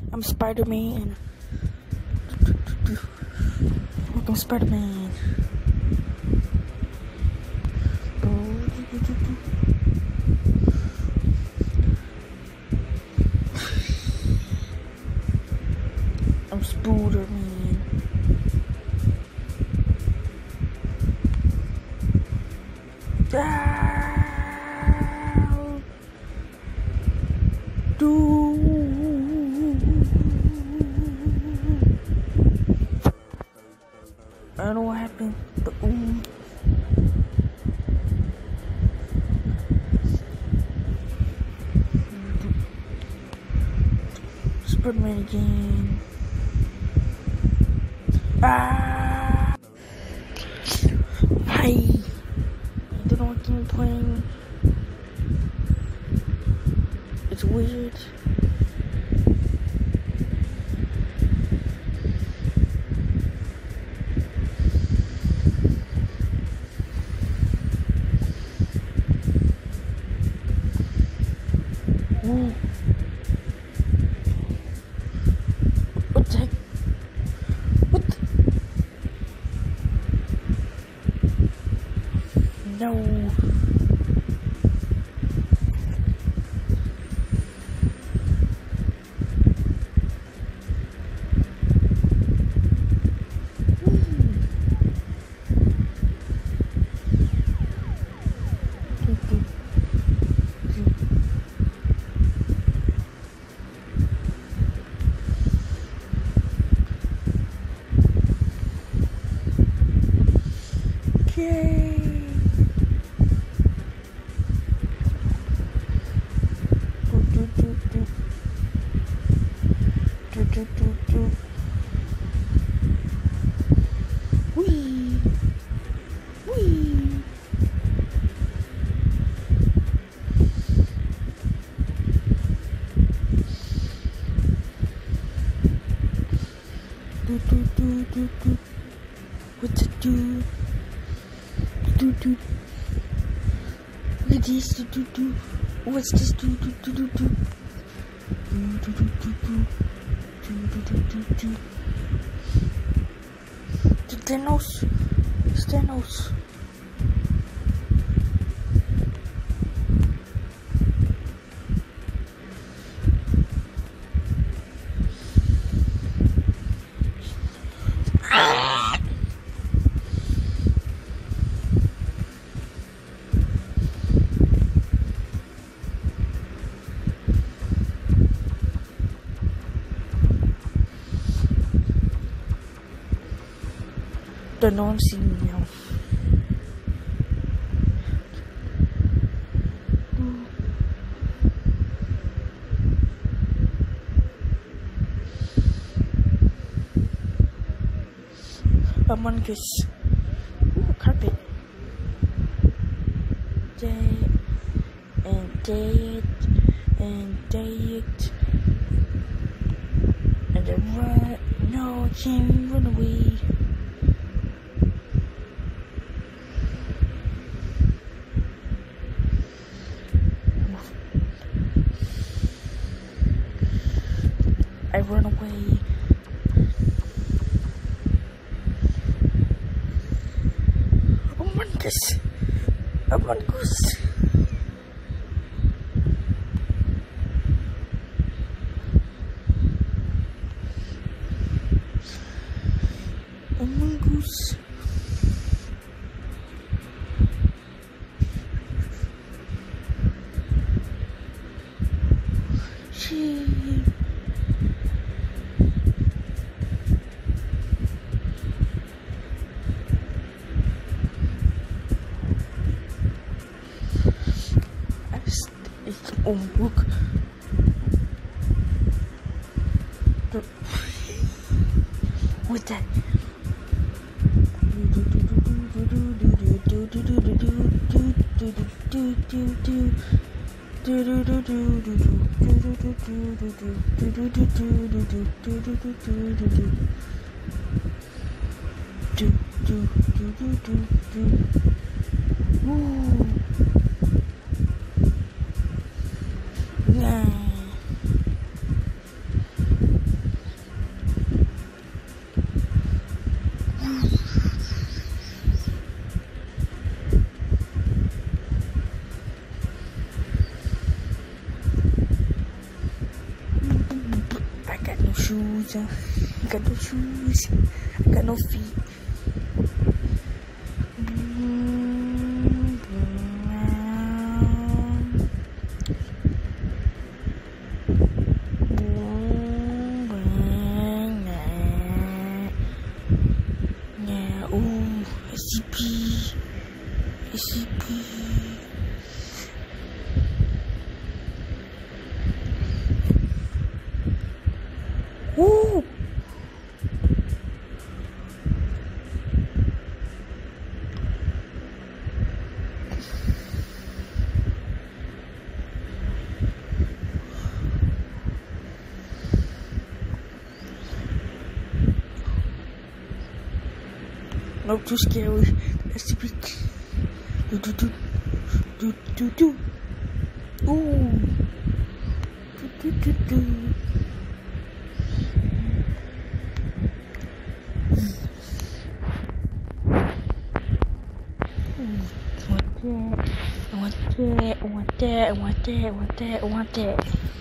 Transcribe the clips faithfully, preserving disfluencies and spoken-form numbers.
I'm Spider-Man. I'm Spider-Man. I'm Spooderman. Ah, do. I don't know what happened, but ooh. Spider-Man again. Ah! Hi! I don't know what game I'm playing. It's weird. Ooh. What the heck? What the? No. Yay! Do do do do do do do do. Wee wee. Do do do do do. What's it do? Do do. Look at this. Do do do. What's this? Do do do do do. Do do do do do. Do do do do do. Do Thanos. Thanos. Don't know I'm seeing me now. Among Us. Ooh, carpet. Day and day and day and then run. No, I can't run away. I run away. Among Us. Among Us. Among Us. She. Oh, look. The, what's that? Ooh. Nah. I got no shoes. I got no shoes. I got no feet. Woo! Nope, too scary. That's too big. Do do do do do do. Ooh. Do do do do. I want that, I want that, I want that, I want that, I want that.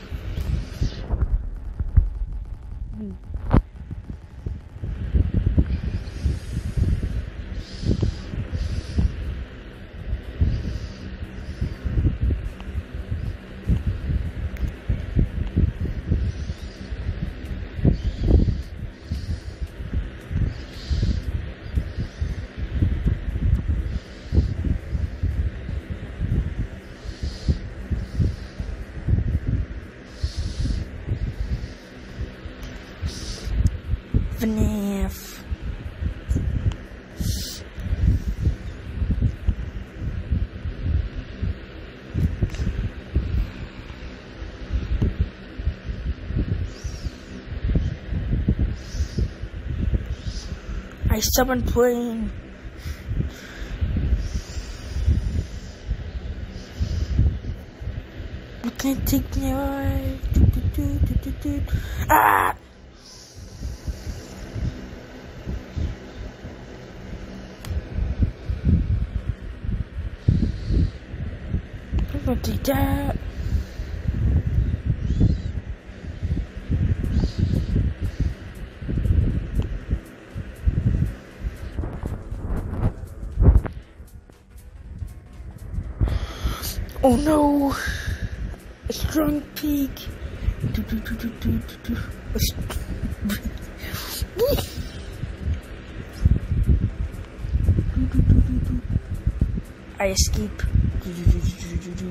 F NAF. I summon plane. You can't take me away. Do, do, do, do, do, do. Ah! I'm gonna take that. Oh no! A strong pig. Do, do, do, do, do, do, do. A st do, do, do, do, do. I escape. Do, do, do, do, do, do.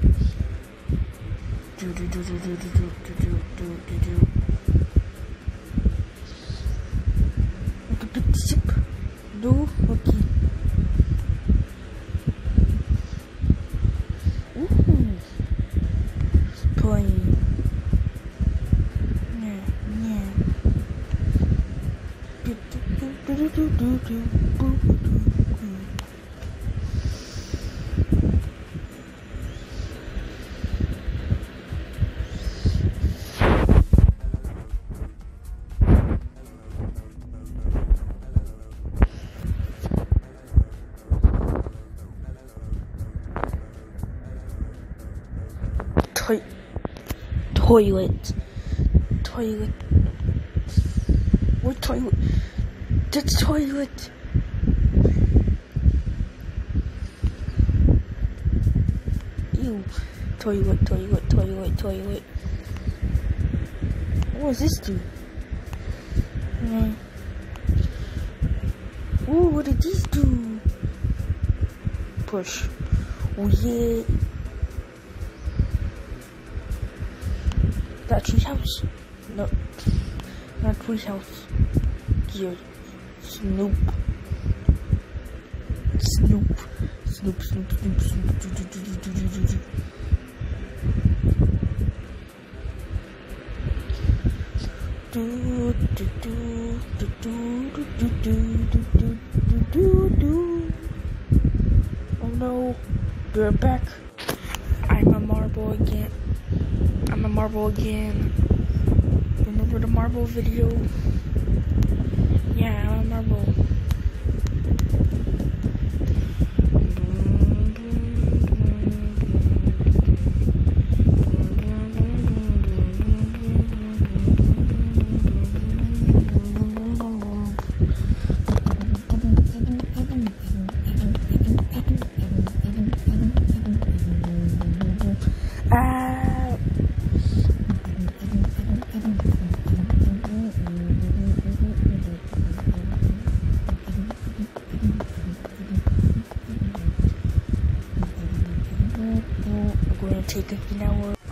Do, do, do, do, do, do, do, do, do, do, do. Look at the ship. No? Okay. Plane. Yeah, yeah. Do do do do do do do do do. Toy toilet. Toilet. What toilet? That's toilet. Ew. Toilet, toilet, toilet, toilet. What does this do? Mm. Ooh, what did these do? Push. Oh yeah. That tree house? No. Not tree house. Here. Snoop. Snoop. Snoop, Snoop, Snoop, Snoop. Do, do, do, do, do, do, do. Do, do, do, do, do, do, do, do, do, do, do, do. Oh no. We're back. I'm a marble again. I'm a marble again. Remember the marble video? Yeah, I'm a marble.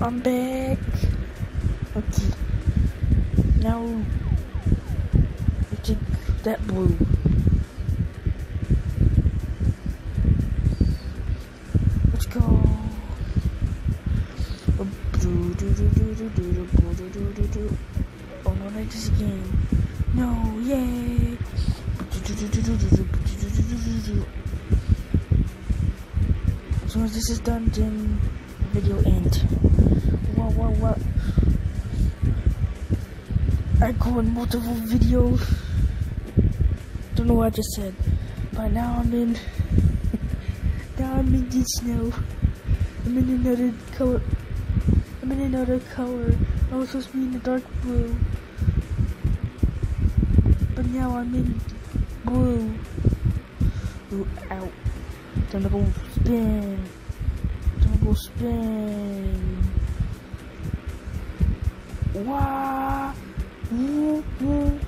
I'm back. Okay. Now, we take that blue. Let's go. Oh no, not this again. No, yay. As soon as this is done, then the video ends. What, what, what? I go in multiple videos. Don't know what I just said. But now I'm in. Now I'm in the snow. I'm in another color. I'm in another color. I was supposed to be in the dark blue. But now I'm in blue. Ooh, ow. Time to go spin. Time to go spin. Wow. Woo, woo.